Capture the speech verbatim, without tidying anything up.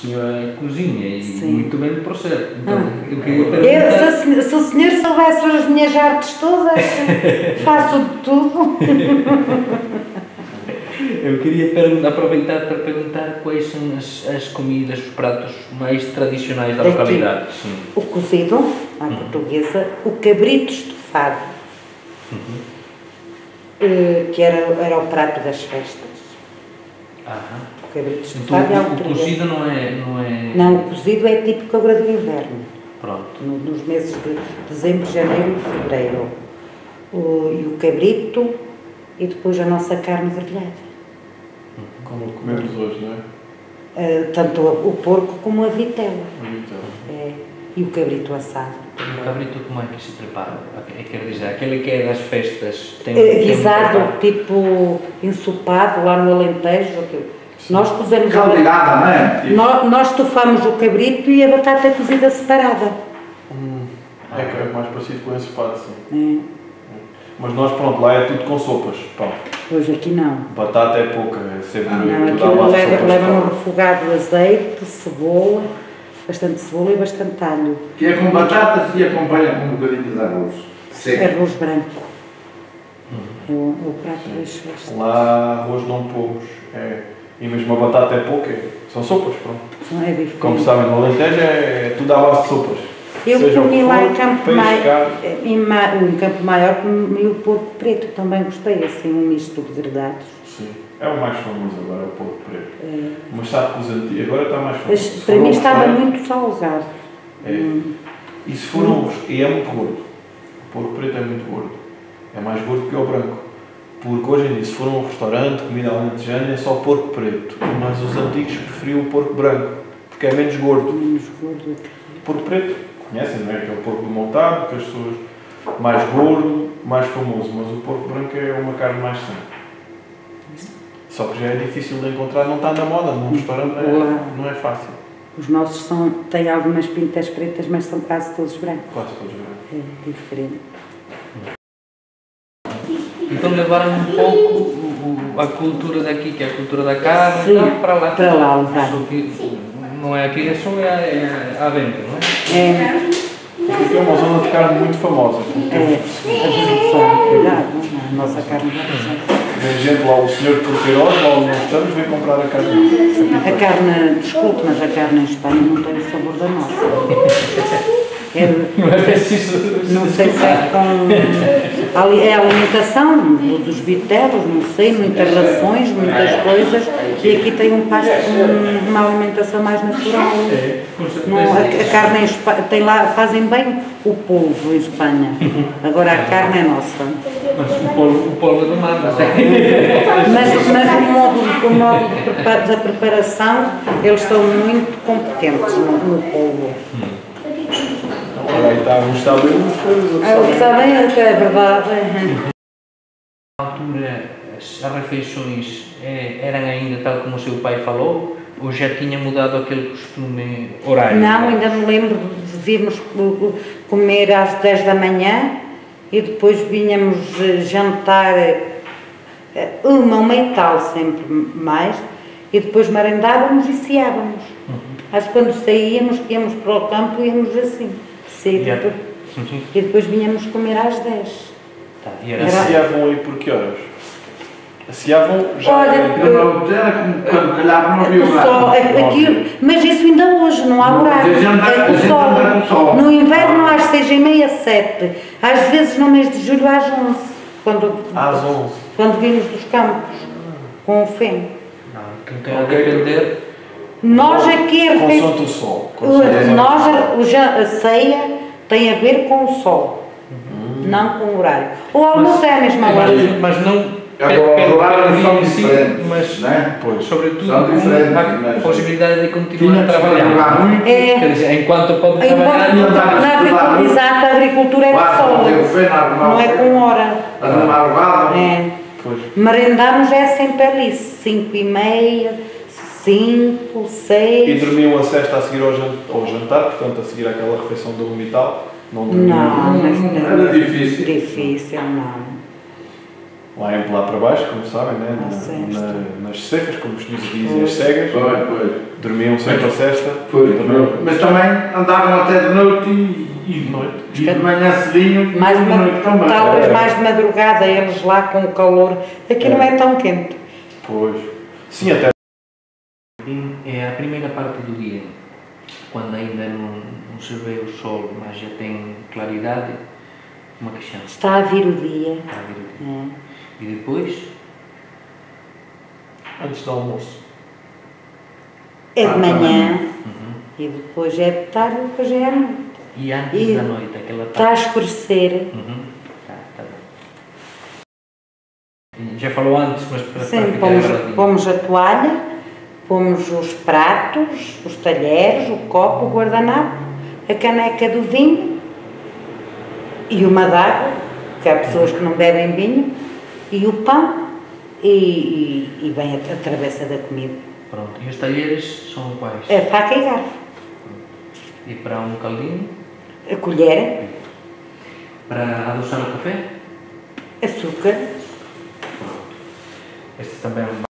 senhora cozinha e Sim. muito bem no processo. Então, Ah. eu queria Eu, perguntar... se, se o senhor soubesse as minhas artes todas, faço de tudo. Eu queria perguntar, aproveitar para perguntar quais são as, as comidas, os pratos mais tradicionais da Daqui. localidade. Sim. O cozido, à Uhum. portuguesa, o cabrito estufado, Uhum. eh, que era, era o prato das festas. Aham. O cabrito Então, estufado é o, algo o cozido não é, não é... Não, o cozido é típico agora do inverno, Pronto. no- nos meses de dezembro, janeiro e fevereiro. O, e o cabrito e depois a nossa carne grelhada. Como comemos hoje, não é? Uh, tanto o porco como a vitela. Então, É, e o cabrito assado. O cabrito como é que se prepara? É, quer dizer, aquele que é das festas tem, É, tem um guisado, preparo? tipo ensopado lá no Alentejo. Aquilo. Nós cozemos Caldeirada, não é? Tipo, nós, nós estufamos o cabrito e a batata é cozida separada. hum, é que é mais parecido com esse pato, sim. É. Mas nós, pronto, lá é tudo com sopas, pá. Hoje aqui não. Batata é pouca, é sempre Ah, Não, tudo à aquilo base de leva, sopas, leva pá. no refogado azeite, cebola, bastante cebola e bastante alho. que é com batatas e acompanha com um bocadinho de arroz. Seco. Arroz branco. É o, é o prato das festas. Lá arroz não pomos, é, e mesmo a batata é pouca, é- são sopas, pronto. Não é diferente. Como sabem, no Alentejo é, é tudo à base de sopas. Eu Seja o comi que lá for, em Campo peixe, Maior, carne. em, Ma- em Campo Maior, comi o porco preto, também gostei, assim, um misto de grelhados. Sim, é o mais famoso agora, é o porco preto. É. Mas sabe que os antigos, agora está mais famoso. Mas Se para for mim um estava restaurante- muito salgado. É. Hum. E se for um, e é muito gordo. O porco preto é muito gordo. É mais gordo que o branco. Porque hoje em dia, se for um restaurante, comida alentejana, é só porco preto. Mas os antigos preferiam o porco branco, porque é menos gordo. Menos gordo. Porco preto, conhecem, não é? Que é o porco do montado, que as pessoas mais gordo, mais famoso. Mas o porco branco é uma carne mais sã. Só que já é difícil de encontrar, não está na moda. Num restaurante não é, não é fácil. Os nossos são, têm algumas pintas pretas, mas são quase todos brancos. Quase todos brancos. É diferente. Então levaram um pouco o, o, a cultura daqui, que é a cultura da carne, Sim, então, para lá. para lá levar. Só que não é aqui, é só é, é a venda, não é? É, Porque é uma zona de carne muito famosa. é a produção, cuidado, a nossa carne de produção. Vem gente lá, o senhor de Porqueiroz, lá onde nós estamos, vem comprar a carne. A carne, desculpe, mas a carne em Espanha não tem o sabor da nossa. É, Não é preciso. não sei se é com. ali- É a alimentação dos vitelos, não sei, muitas rações, muitas coisas. E aqui tem um pasto, um- uma alimentação mais natural. Não, a, a carne em Espanha, tem lá, fazem bem o polvo em Espanha. Agora a carne é nossa. Mas o polvo, o polvo é do mar, não Mas, mas o modo, o modo de prepa- da preparação, eles são muito competentes no, no polvo. Agora aí está, uns está bem, umas coisas, Ah, outros está bem, é que é verdade. Na altura, as, as refeições é, eram ainda tal como o seu pai falou? Ou já tinha mudado aquele costume horário? Não, ainda me lembro de virmos co- comer às dez da manhã e depois vinhamos eh, jantar eh, uma, uma e tal, sempre mais, e depois merendávamos e ceávamos. Uhum. Acho que quando saíamos, que íamos para o campo, íamos assim, cedo, Yeah. depois- e depois vinhamos comer às dez. Tá, e era Era- assim. Aciavam aí por que horas? Aciavam já. Olha, Eu não era como quando calhava não havia O sol, nada. aquilo, mas isso ainda hoje, não há Não, horário. a gente anda- É a com gente sol. anda com sol. No inverno às seis e meia, sete. Às vezes no mês de julho às onze, quando, Às onze. quando vimos dos campos, com o feno. Não, então tem a Ok. depender. Nós aqui, a refeição- Consoante o sol. consoante o- as nós, horas. a, o jan- a ceia tem a ver com o sol, não com o horário. O almoço é a mesma hora. Mas, mas não Agora, pelo- os pelo horários dia são em si, diferentes, mas né? Pois. sobretudo São com diferentes, a mas- possibilidade de continuar Tinha a que se trabalhar. trabalhar muito. É, Quer dizer, enquanto pode enquanto trabalhar, não dá. na agricultura, exato, a agricultura é de Quase não tem o sol, feno a arrumar não o é feno. com hora. A madrugada. É. Pois. Merendamos é sempre ali, cinco e meia, cinco, E seis. dormiam a cesta a seguir ao jan- ao jantar, portanto, a seguir àquela refeição do vomital. Não dormiam. Não, mas não. Era difícil. Difícil, não. lá, em, lá para baixo, como sabem, né? À na, sexta. na, nas cefas, como os senhores dizem, as cegas, Pois, pois. dormiam sempre a cesta. Pois, também. mas também andavam até de noite e, e de noite. E de manhã cedinho Mais e de de noite ma- também. talvez mais de madrugada, eles lá com o calor. Aqui não é tão quente. Pois. Sim, até. É a primeira parte do dia, quando ainda não, não se vê o sol, mas já tem claridade, uma questão. Está a vir o dia. Está a vir o dia. É. E depois, Antes do almoço. É de manhã uhum. e depois é de tarde e depois é à noite. e antes E da noite, aquela Está a parte. escurecer. Uhum. Tá, tá bem. Já falou antes, mas para, Sim, para ficar pomos, gravadinho. pomos a toalha, pomos os pratos, os talheres, o copo, o guardanapo, a caneca do vinho e uma d'água, que há pessoas que não bebem vinho, e o pão e, e, e vem a, a travessa da comida. Pronto. E os talheres são quais? É faca e garfo. E para um caldinho? A colher, Para adoçar o café? açúcar. Este também é um